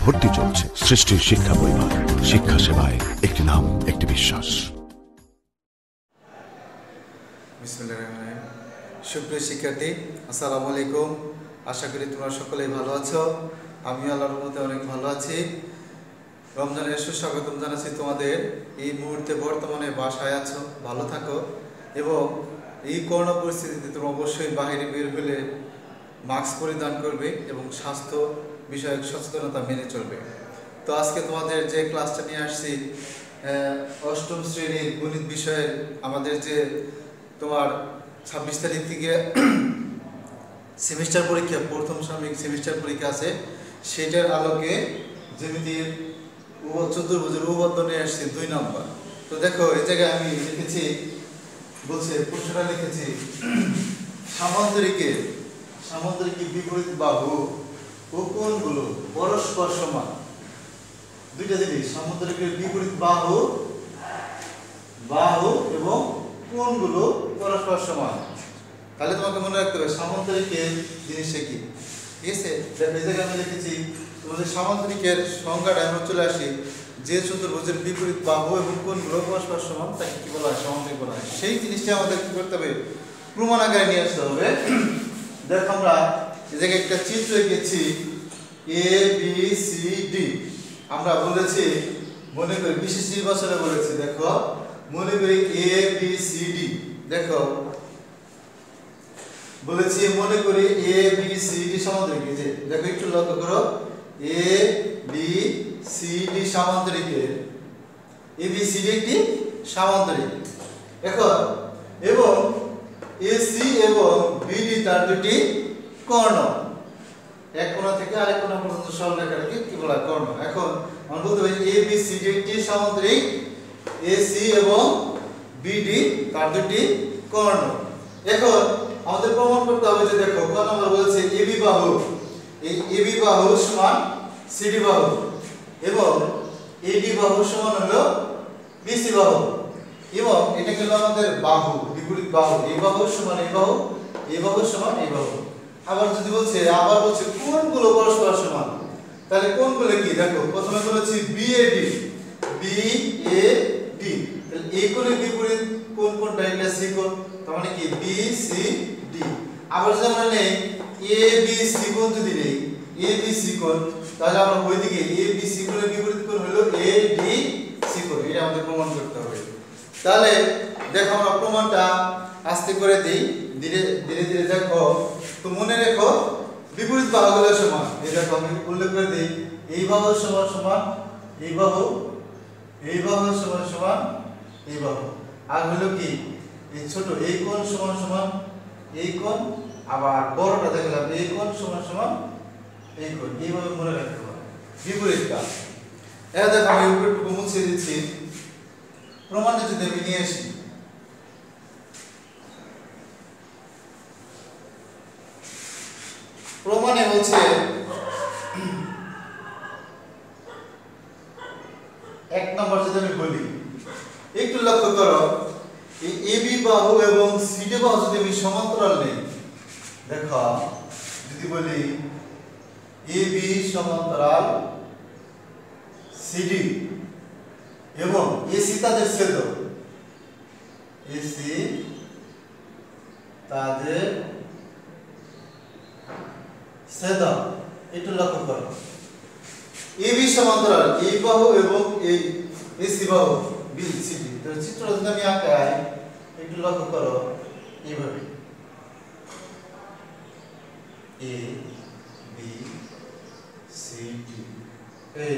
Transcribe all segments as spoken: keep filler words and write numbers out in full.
ভর্তি চলছে। সৃষ্টির শিক্ষা পরিবার, শিক্ষা সেবায় একটি নাম, একটি বিশ্বাস। সুপ্রিয় শিক্ষার্থী, আসসালামু আলাইকুম। আশা করি তোমরা সকলেই ভালো আছো। আমি আল্লাহর রহমতে অনেক ভালো আছি। রমজানের সুস্বাগতম জানাচ্ছি তোমাদের। এই মুহূর্তে বর্তমানে বাসায় আছো, ভালো থাকো এবং এই করোনা পরিস্থিতিতে তোমরা অবশ্যই বাইরে বের হলে মাস্ক পরিধান করবে এবং স্বাস্থ্য বিষয়ক সচেতনতা মেনে চলবে। তো আজকে তোমাদের যে ক্লাসটা নিয়ে আসছি, অষ্টম শ্রেণীর গণিত বিষয়ের আমাদের যে তোমার ছাব্বিশ তারিখ থেকে সেমিস্টার পরীক্ষা, প্রথম সাময়িক সেমিস্টার পরীক্ষা আছে, সেটার আলোকে জ্যামিতির চতুর্ভুজের উপপাদ্য নিয়ে আসছি দুই নম্বর। তো দেখো এই জায়গায় আমি লিখেছি, বলছে প্রশ্নটা লিখেছি সামান্তরিকের সামান্তরিকের বিপরীত বাহু ও কোণগুলো পরস্পর সমান। দুইটা জিনিস, সামান্তরিকের বিপরীত বাহু বাহু এবং কোণগুলো পরস্পর সমান। তাহলে তোমাকে মনে রাখতে হবে সামান্তরিকের জিনিসটা কি। ঠিক আছে, এই জায়গায় আমি লিখেছি তোমাদের সামান্তরিকের সংজ্ঞাটা আমরা চলে আসি, যে চতুর্ভুজের বিপরীত বাহু এবং কোণগুলো পরস্পর সমান তাকে কি বলা হয়, সামান্তরিক বলা হয়। সেই জিনিসটা আমাদের কি করতে হবে, প্রমাণ আকারে নিয়ে আসতে হবে। দেখো আমরা এই জায়গায় একটা চিত্র এঁকেছি এ বি সি ডি। আমরা বলেছি, মনে করি বিশেষ নির্বাচনে বলেছি, দেখো মনে করি এ বি সি ডি। দেখো বলেছি মনে করি এ বি সি ডি সামান্তরিক। এই যে দেখো একটু লক্ষ্য করো, এ বি সি ডি সামান্তরিকের, এ বি সি ডি একটি সামান্তরিক। এখন এবং এসি এবং বিডি তার দুটি কর্ণ, এক কোণা থেকে আরেক কোণা পর্যন্ত সরলরেখাটাকে কি বলা হয়, কর্ণ। এখন আমরা বলতে পারি এ বি সি ডি একটি সামান্তরিক, এসি এবং বিডি তার দুটি কর্ণ। এখন আমাদের প্রমাণ করতে হবে যে দেখো ক নম্বর বলেছে এবি বাহু, এই এবি বাহু সমান সিডি বাহু এবং এডি বাহু সমান হলো বিসি বাহু, এবং এটা হলো আমাদের বাহু, বিপরীত বাহু। এই বাহু সমান এই বাহু, এই বাহু সমান এই বাহু। আবার যদি বলছে আবার বলছে কোণগুলো পরস্পর সমান, তাহলে কোণগুলো কি দেখো, প্রথমে বলেছি বিএডি, বিএডি, তাহলে এই কোণের বিপরীত কোণ কোণটা, এটা সি কোণ, তার মানে কি বিসিডি। আবার যদি আমরা নেই এবিসি কোণ, যদি নেই এবিসি কোণ, তাহলে আমরা ওইদিকে এবিসি কোণের বিপরীত কোণ হলো এডিসি কোণ। এটা আমাদের প্রমাণ করতে হবে। তাহলে দেখো আমরা প্রমাণটা আস্তে করে দেই, ধীরে ধীরে ধীরে দেখো। তো মনে রেখো বিপরীত বাহুগুলো সমান। এই দেখো আমি উল্লেখ করে দিই, এই বাহু সমান সমান এই বাহু, এই বাহু সমান সমান এই বাহু। আর হলো কি এই ছোট এই কোণ সমান সমান এই কোণ, আবার বড়টা দেখলাম এই কোণ সমান সমান এই কোণ। এইভাবে মনে রাখতে হবে বিপরীতটা। এটা দেখো আমি উপরটুকু মুছে দিচ্ছি, প্রমাণটা যদি আমি নিয়ে আসি, প্রমাণে বলছে এক নম্বর যদি আমি বলি, একটু লক্ষ্য করো, এই এবি বাহু এবং সিডি বাহু যদি আমি সমান্তরাল নেই, দেখো যদি বলি এবি সমান্তরাল সিডি এবং এসি তাদের ছেদক, এসি তাদের ছেদক, একটু লক্ষ্য করো। এবি সমান্তরাল এই বাহু এবং এই এসি বাহু বিসিডি। তো চিত্রটা যদি আমি আঁকাই, একটু লক্ষ্য করো এইভাবে এ বি সি ডি। এই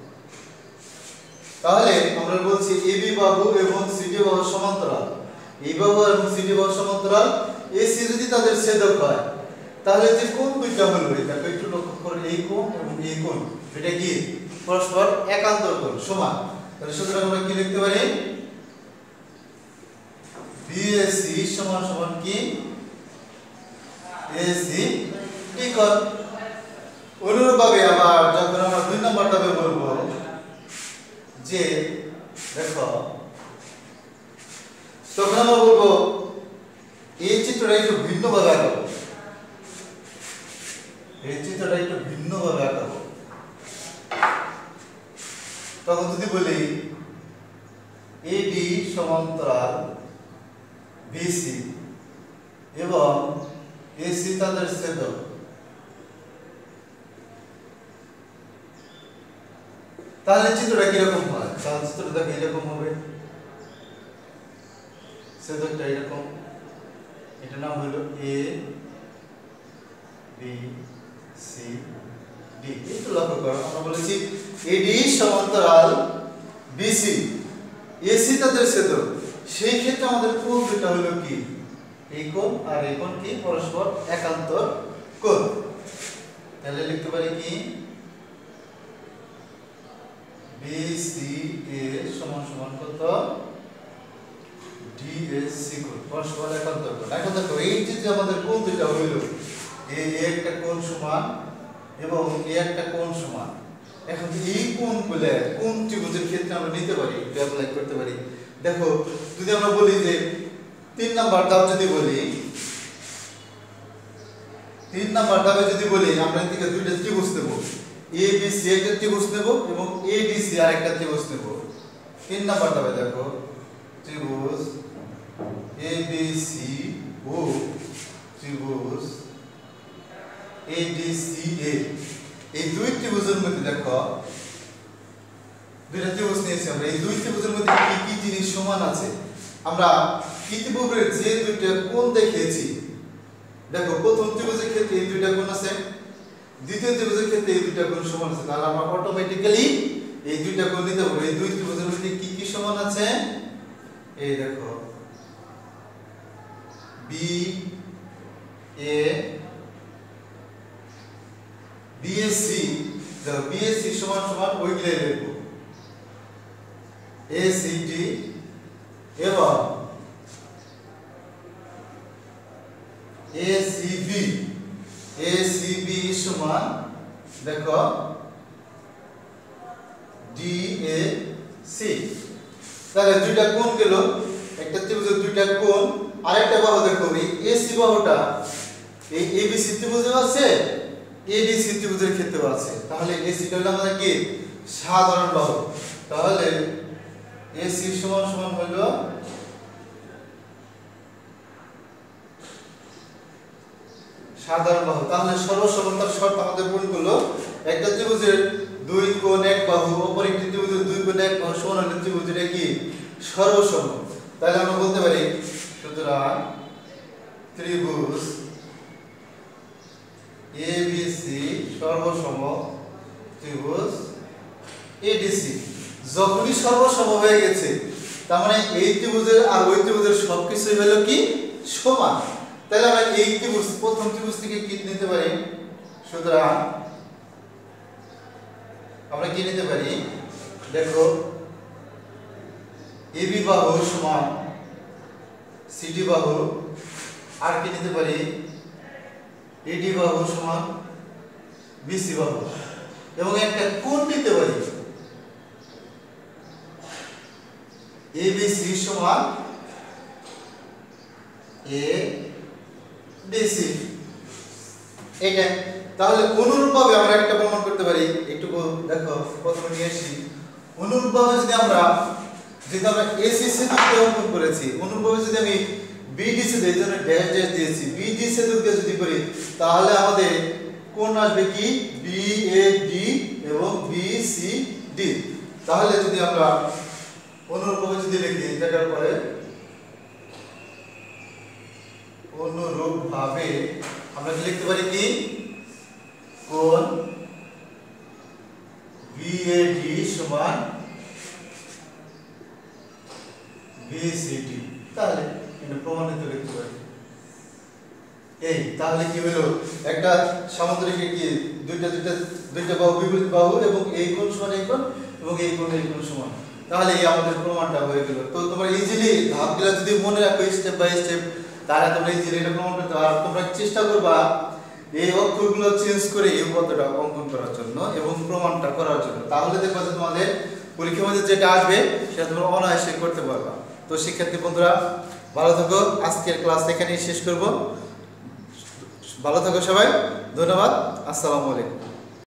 তাহলে আমরা বলছি এবি বাহু এবং সিডি বাহু সমান্তরাল, এই বাহু এবং সিডি বাহু সমান্তরাল, এসি যদি তাদের ছেদক হয়, তাহলে যে কোণ দুইটা হলো, দেখো একটু লক্ষ্য করো, এই কোণ এবং এই কোণ, এটা কি পরস্পর একান্তর কোণ সমান। তাহলে সুতরাং আমরা কি লিখতে পারি, বিএসি সমান সমান কি এসি ডি কোণ। অনুরূপভাবে আবার যখন আমরা দুই নম্বরটা বলবো যে দেখো, তখন আমরা বলবো এই চিত্রটা একটু ভিন্নভাবে আঁকাবো, এই চিত্রটা একটু ভিন্নভাবে আঁকাবো। তখন যদি বলি এডি সমান্তরাল বিসি এবং এসি তাদের ছেদক, তাহলে চিত্রটা কিরকম হয়? তাহলে চিত্রটা এরকম হবে, ছেদকটা এরকম, এটা নাম হলো এ বি সি ডি। একটু লক্ষ্য করো, আমরা বলেছি এডি সমান্তরাল বিসি, এসি তাদের ছেদক। সেই ক্ষেত্রে আমাদের কোণ দুটো হলো কি? এই কোণ আর এই কোণ কি? পরস্পর একান্তর কোণ। তাহলে লিখতে পারি কি? বিসি এ সমান সমান কত? ডিএসসি কোণ, পরস্পর একান্তর কোণ। এখন দেখো এই যে আমাদের কোণ দুটো হইল, এই একটা কোণ সমান এবং এই একটা কোণ সমান। এখন এই কোণগুলো কোন ত্রিভুজের ক্ষেত্রে আমরা নিতে পারি, অ্যাপ্লাই করতে পারি। দেখো যদি আমরা বলি যে তিন নাম্বার ধাপ যদি বলি, তিন নাম্বার ধাপে যদি বলি আমরা এদিকে দুইটা ত্রিভুজ নেব, এ বি সি একটা ত্রিভুজ নেব এবং এ ডি সি আরেকটা ত্রিভুজ নেব। তিন নাম্বার ধাপে দেখো ত্রিভুজ এ বি সি ও ত্রিভুজ এ ডি সি এ, এই দুই ত্রিভুজের মধ্যে দেখো দুইটা ত্রিভুজ নিয়েছি আমরা, এই দুই ত্রিভুজের মধ্যে কি কি জিনিস সমান আছে? আমরা ইতিপূর্বে যে দুইটা কোণ দেখিয়েছি, দেখো প্রথম ত্রিভুজের ক্ষেত্রে এই দুইটা কোণ আছে, দ্বিতীয় ত্রিভুজের ক্ষেত্রে এই দুইটা কোণ সমান আছে। তাহলে আমরা অটোমেটিক্যালি এই দুইটা কোণ নিতে পারবো। এই দুই ত্রিভুজের মধ্যে কি কি সমান আছে? এই দেখো বি এ বিএসসি, দেখো বিএসসি সমান সমান ওইগুলো লিখবো, এসিডি এবং এসিবি, এসিবি সমান দেখো ডিএসি। তাহলে দুইটা কোণ গেল, একটা ত্রিভুজের দুইটা কোণ। আরেকটা বাহু দেখো, এই এসি বাহুটা এই এবিসি ত্রিভুজেও আছে, এডিসি ত্রিভুজের ক্ষেত্রেও আছে। তাহলে এসিটা হলো আমাদের কি? সাধারণ বাহু। তাহলে এসি সমান সমান হলো সাধারণ বাহু। তাহলে সর্বসমতার শর্ত আমাদের পূরণ করলো, একটা ত্রিভুজের দুই কোণ এক বাহু, অপর একটি ত্রিভুজের দুই কোণ এক বাহু সমান হলে ত্রিভুজের কি? সর্বসম। তাহলে আমরা বলতে পারি সুতরাং ত্রিভুজ এবিসি সর্বসম ত্রিভুজ এডিসি। যখনই সর্বসম হয়ে গেছে তার মানে এই ত্রিভুজের আর ওই ত্রিভুজের সবকিছুই হলো কি? সমান। তাহলে আমরা এই ত্রিভুজ প্রথম ত্রিভুজ থেকে কি নিতে পারি? সুতরাং আমরা কি নিতে পারি? দেখো এবি বাহু সমান সিডি বাহু, আর কি নিতে পারি? এডি বাহু সমান বিসি বাহু, এবং একটা কোণ নিতে পারি এবিসি সমান এ ডিসি। এটা তাহলে অনুরূপভাবে আমরা একটা প্রমাণ করতে পারি। একটু দেখো প্রথমে নিয়ে আসি। অনুরূপভাবে যদি আমরা যেটা আমরা এসি ছেদককে অঙ্কন করেছি, অনুরূপভাবে যদি আমি বিডি ছেদক, এই জন্য ড্যাশ ড্যাশ দিয়েছি, বিডি ছেদককে যদি করি তাহলে আমাদের কোণ আসবে কি? বিএডি এবং বিসিডি। তাহলে যদি আমরা অনুরূপভাবে যদি লিখি, এটার পরে অনুরূপভাবে আমরা কি লিখতে পারি কি? কোণ বিএডি সমান বিসিডি। তাহলে এটা প্রমাণিত লিখতে পারি। এই তাহলে কি হলো? একটা সামান্তরিকে কি দুইটা দুইটা দুইটা বাহু বিপরীত বাহু এবং এই কোণ সমান এই কোণ এবং এই কোণ এই কোণ সমান। তাহলে এই আমাদের প্রমাণটা হয়ে গেল। তো তোমরা ইজিলি ধাপগুলো যদি মনে রাখো স্টেপ বাই স্টেপ, তাহলে তোমরা ইজিলি এটা প্রমাণ করতে পারো। তোমরা চেষ্টা করবা এই অক্ষরগুলো চেঞ্জ করে এই পদটা অঙ্কন করার জন্য এবং প্রমাণটা করার জন্য। তাহলে দেখবা যে তোমাদের পরীক্ষার মধ্যে যেটা আসবে সেটা তোমরা অনায়াসে করতে পারবা। তো শিক্ষার্থী বন্ধুরা ভালো থাকো, আজকের ক্লাস এখানেই শেষ করব। ভালো থাকো সবাই, ধন্যবাদ, আসসালামু আলাইকুম।